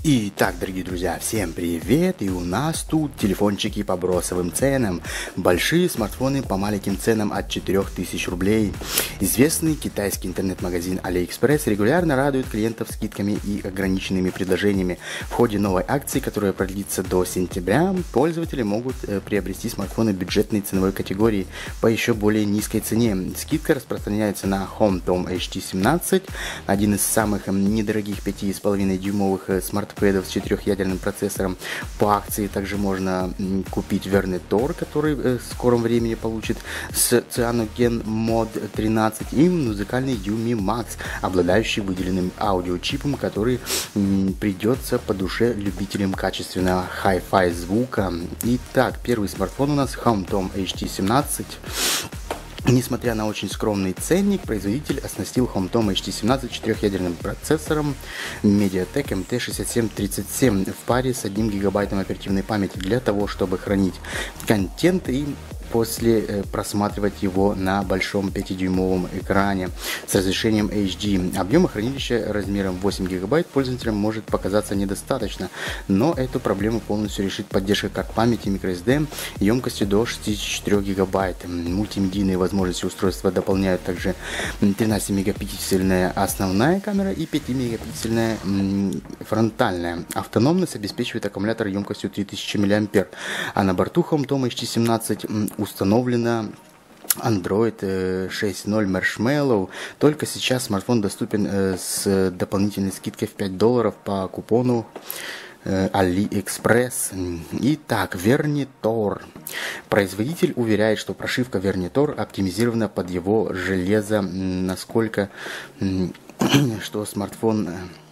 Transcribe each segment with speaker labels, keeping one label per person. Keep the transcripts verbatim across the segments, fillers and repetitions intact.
Speaker 1: Итак, дорогие друзья, всем привет! И у нас тут телефончики по бросовым ценам. Большие смартфоны по маленьким ценам от четырёх тысяч рублей. Известный китайский интернет-магазин AliExpress регулярно радует клиентов скидками и ограниченными предложениями. В ходе новой акции, которая продлится до сентября, пользователи могут э, приобрести смартфоны бюджетной ценовой категории по еще более низкой цене. Скидка распространяется на HomeTom эйч ди семнадцать, один из самых недорогих пяти с половиной дюймовых смартфонов с четырехъядерным процессором. По акции также можно купить Venetor, который в скором времени получит с Cyanogen Mod тринадцать, и музыкальный Yumi Max, обладающий выделенным аудиочипом, который придется по душе любителям качественного Hi-Fi звука. Итак, первый смартфон у нас HomeTom эйч ди семнадцать. Несмотря на очень скромный ценник, производитель оснастил HomeTom эйч ди семнадцать четырехъядерным процессором MediaTek эм тэ шестьдесят семь тридцать семь в паре с одним гигабайтом оперативной памяти для того, чтобы хранить контент и после э, просматривать его на большом пятидюймовом экране с разрешением эйч ди. Объема хранилища размером восемь гигабайт пользователям может показаться недостаточно, но эту проблему полностью решит поддержка карт памяти microSD емкостью до шестидесяти четырёх гигабайт. Мультимедийные возможности устройства дополняют также тринадцатимегапиксельная основная камера и пятимегапиксельная фронтальная. Автономность обеспечивает аккумулятор емкостью три тысячи миллиампер, а на борту HomeTom эйч ди семнадцать установлена Android шесть ноль Marshmallow. Только сейчас смартфон доступен с дополнительной скидкой в пять долларов по купону AliExpress. Итак, Venetor. Производитель уверяет, что прошивка Venetor оптимизирована под его железо, насколько что смартфон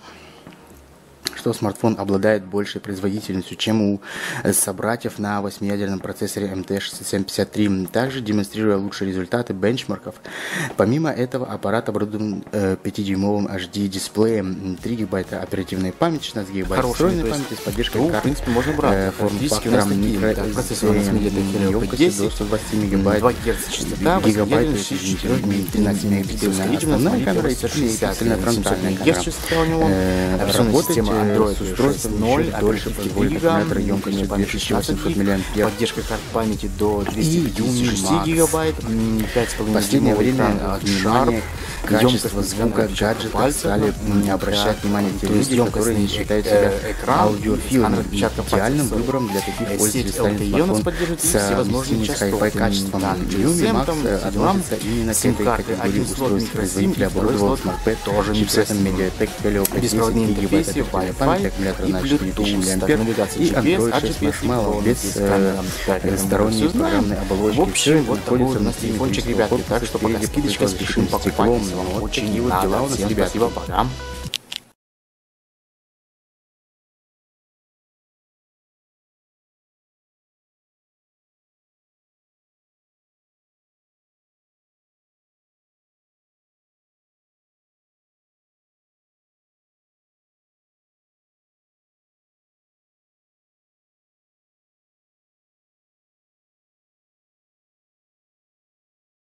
Speaker 1: что смартфон обладает большей производительностью, чем у собратьев на восьмиядерном процессоре эм тэ шестьдесят семь пятьдесят три, также демонстрируя лучшие результаты бенчмарков. Помимо этого, аппарат оборудован э, пятидюймовым эйч ди дисплеем, три гигабайта оперативной памяти, шестнадцать гигабайт встроенной памяти с поддержкой
Speaker 2: ну,
Speaker 1: карт,
Speaker 2: в принципе, можно брать.
Speaker 1: Э, форм-фактором microSD, емкостью до ста двадцати мегабайт,
Speaker 2: два герца частота,
Speaker 1: гигабайт тринадцать мегапиксельная основная камера и пятимегапиксельная фронтальная камера. Работать с устройством ноль, дольше позволит аккумулятор емкостью две тысячи восемьсот миллиампер.
Speaker 2: Поддержка карт памяти до двухсот пятидесяти шести гигабайт, пять с половиной
Speaker 1: В последнее время внимание качество звука гаджетов стали обращать внимание те люди, которые не считают себя аудиофилами. Идеальным выбором для таких пользователей станет смартфон с Hi-Fi качеством. Yumi Max относится именно к этой категории устройств. Производитель оборудовал смартпэд чипсетом MediaTek Helio пять десять гигабайт оперативной памяти, аккумулятор на четыре тысячи миллиампер и Android шесть Marshmallow без э, сторонней программной оболочки.
Speaker 2: В общем, вот находится на телефончик, ребятки, так что пока скидочка, спешим покупать. Очень
Speaker 1: вот такие вот дела у нас, ребят.
Speaker 2: Спасибо, пока.